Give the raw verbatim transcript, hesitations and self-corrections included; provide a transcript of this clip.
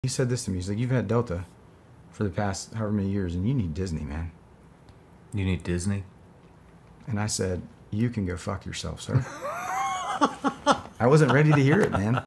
He said this to me. He's like, you've had Delta for the past however many years, and you need Disney, man. You need Disney? And I said, you can go fuck yourself, sir. I wasn't ready to hear it, man.